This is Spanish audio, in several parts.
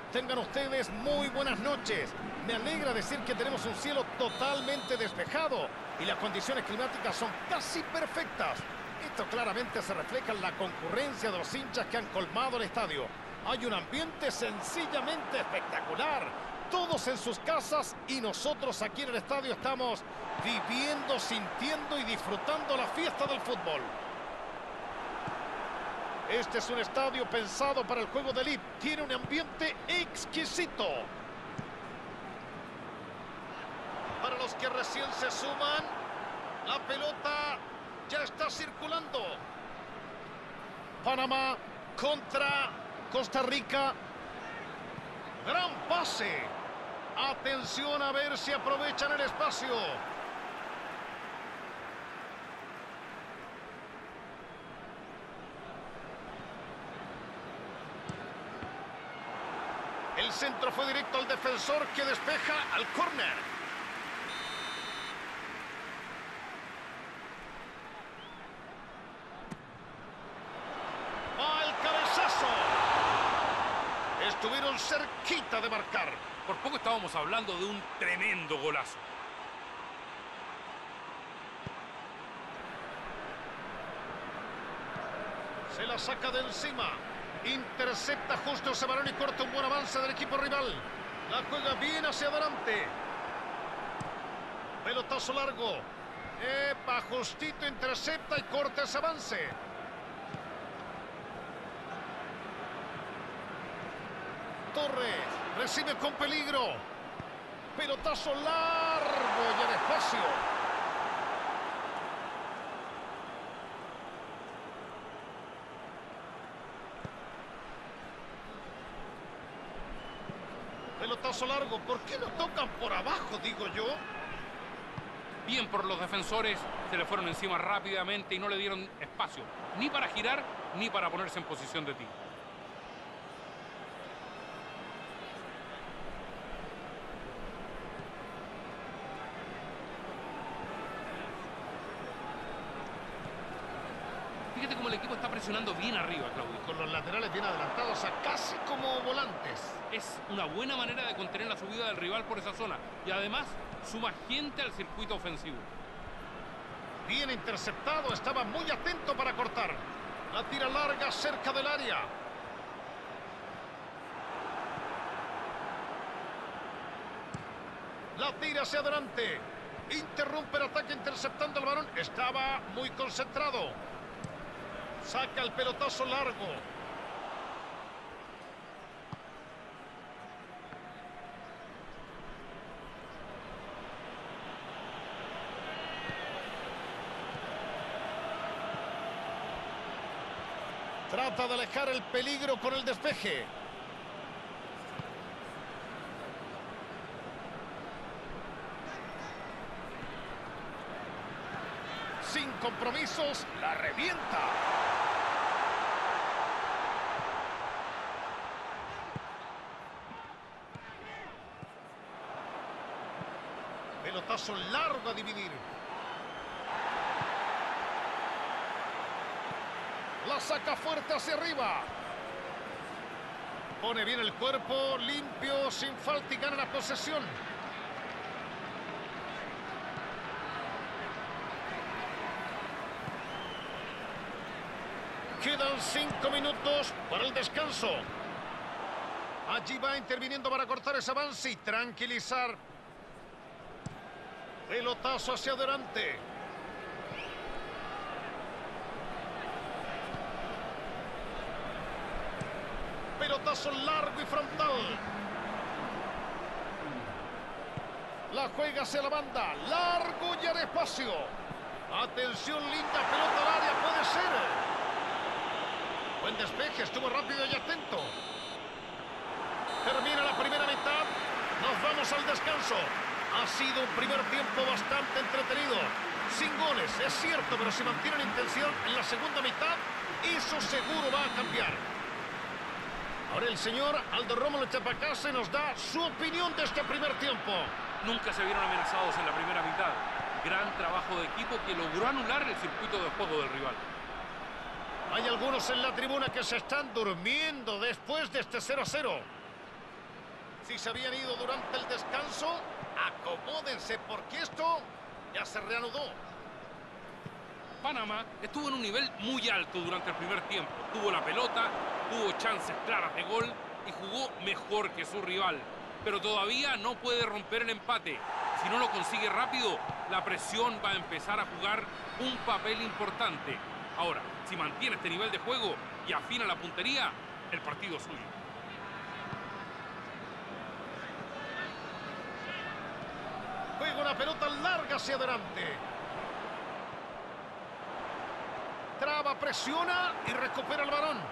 Tengan ustedes muy buenas noches. Me alegra decir que tenemos un cielo totalmente despejado y las condiciones climáticas son casi perfectas. Esto claramente se refleja en la concurrencia de los hinchas que han colmado el estadio. Hay un ambiente sencillamente espectacular. Todos en sus casas y nosotros aquí en el estadio estamos viviendo, sintiendo y disfrutando la fiesta del fútbol. Este es un estadio pensado para el juego de elite. Tiene un ambiente exquisito. Para los que recién se suman, la pelota ya está circulando. Panamá contra Costa Rica. Gran pase. Atención a ver si aprovechan el espacio. El centro fue directo al defensor que despeja al córner. ¡Va el cabezazo! Estuvieron cerquita de marcar. Por poco estábamos hablando de un tremendo golazo. Se la saca de encima. Intercepta justo ese balón y corta un buen avance del equipo rival. La juega bien hacia adelante. Pelotazo largo. Epa, justito intercepta y corta ese avance. Torres recibe con peligro. Pelotazo largo y al espacio. Pelotazo largo. ¿Por qué no tocan por abajo, digo yo? Bien por los defensores, se le fueron encima rápidamente y no le dieron espacio, ni para girar, ni para ponerse en posición de tiro. Fíjate cómo el equipo está presionando bien arriba, Claudio. Con los laterales bien adelantados, a casi como volantes. Es una buena manera de contener la subida del rival por esa zona. Y además, suma gente al circuito ofensivo. Bien interceptado, estaba muy atento para cortar. La tira larga cerca del área. La tira hacia adelante. Interrumpe el ataque interceptando el balón. Estaba muy concentrado. Saca el pelotazo largo. Trata de alejar el peligro con el despeje. Sin compromisos, la revienta. Pelotazo largo a dividir. La saca fuerte hacia arriba. Pone bien el cuerpo, limpio, sin falta y gana la posesión. Quedan 5 minutos para el descanso. Allí va interviniendo para cortar ese avance y tranquilizar. Pelotazo hacia adelante. Pelotazo largo y frontal. La juega hacia la banda. Largo y al espacio. Atención, linda pelota al área. Puede ser. Buen despeje. Estuvo rápido y atento. Termina la primera mitad. Nos vamos al descanso. Ha sido un primer tiempo bastante entretenido. Sin goles, es cierto, pero si mantienen intensidad en la segunda mitad, eso seguro va a cambiar. Ahora el señor Aldo Rómulo Chapacase nos da su opinión de este primer tiempo. Nunca se vieron amenazados en la primera mitad. Gran trabajo de equipo que logró anular el circuito de juego del rival. Hay algunos en la tribuna que se están durmiendo después de este 0-0. Si se habían ido durante el descanso, acomódense porque esto ya se reanudó. Panamá estuvo en un nivel muy alto durante el primer tiempo. Tuvo la pelota, tuvo chances claras de gol y jugó mejor que su rival. Pero todavía no puede romper el empate. Si no lo consigue rápido, la presión va a empezar a jugar un papel importante. Ahora, si mantiene este nivel de juego y afina la puntería, el partido es suyo. Juega una pelota larga hacia adelante. Traba, presiona y recupera el balón.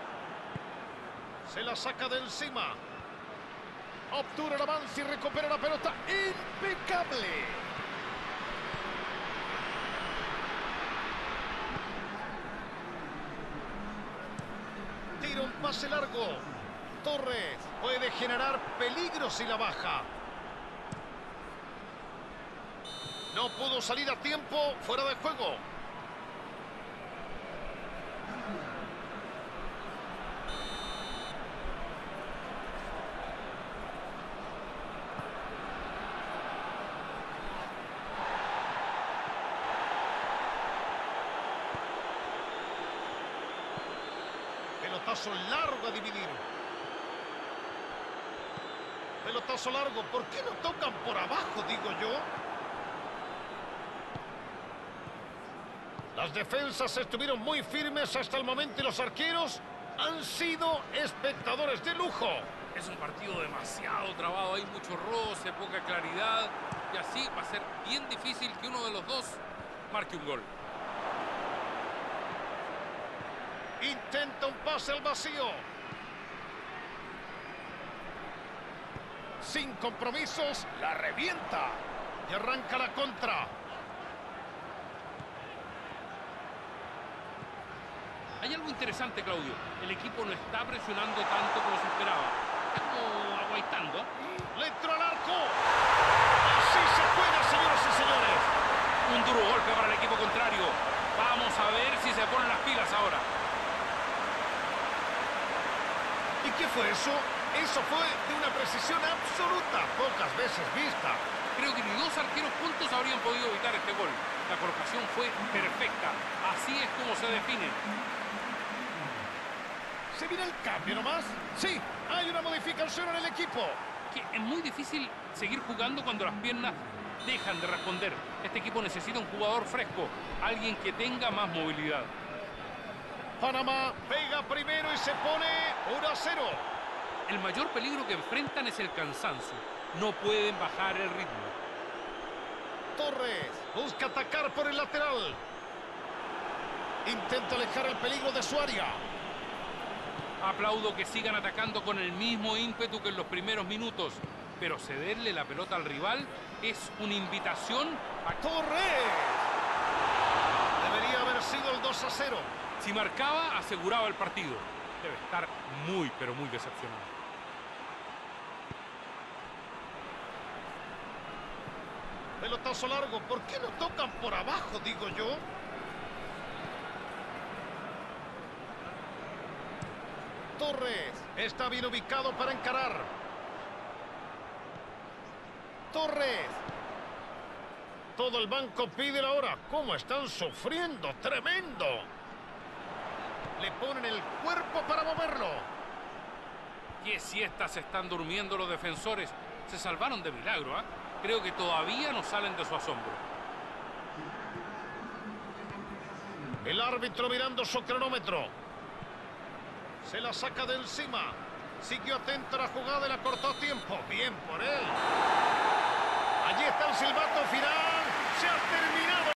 Se la saca de encima. Obtura el avance y recupera la pelota. ¡Impecable! Tira un pase largo. Torres puede generar peligro si la baja. No pudo salir a tiempo, fuera de juego. Pelotazo largo a dividir. Pelotazo largo. ¿Por qué no tocan por abajo, digo yo? Las defensas estuvieron muy firmes hasta el momento y los arqueros han sido espectadores de lujo. Es un partido demasiado trabado, hay mucho roce, poca claridad y así va a ser bien difícil que uno de los dos marque un gol. Intenta un pase al vacío. Sin compromisos, la revienta. Y arranca la contra. Hay algo interesante, Claudio. El equipo no está presionando tanto como se esperaba. Está como aguaitando, ¿eh? Le entró al arco. Así se juega, señoras y señores. Un duro golpe para el equipo contrario. Vamos a ver si se ponen las pilas ahora. ¿Y qué fue eso? Eso fue de una precisión absoluta, pocas veces vista. Creo que ni dos arqueros juntos habrían podido evitar este gol. La colocación fue perfecta. Así es como se define. ¿Se viene el cambio nomás? Sí, hay una modificación en el equipo. Que es muy difícil seguir jugando cuando las piernas dejan de responder. Este equipo necesita un jugador fresco, alguien que tenga más movilidad. Panamá pega primero y se pone 1-0. El mayor peligro que enfrentan es el cansancio. No pueden bajar el ritmo. Torres busca atacar por el lateral. Intenta alejar el peligro de su área. Aplaudo que sigan atacando con el mismo ímpetu que en los primeros minutos, pero cederle la pelota al rival es una invitación a... ¡Torres! Debería haber sido el 2-0. Si marcaba, aseguraba el partido. Debe estar muy, pero muy decepcionado. Pelotazo largo. ¿Por qué no tocan por abajo, digo yo? Torres está bien ubicado para encarar. Torres. Todo el banco pide la hora. ¿Cómo están sufriendo? ¡Tremendo! Le ponen el cuerpo para moverlo. ¿Qué siestas están durmiendo los defensores? Se salvaron de milagro, ¿eh? Creo que todavía no salen de su asombro. El árbitro mirando su cronómetro. Se la saca de encima. Siguió atento a la jugada y la cortó a tiempo. Bien por él. Allí está el silbato final. Se ha terminado.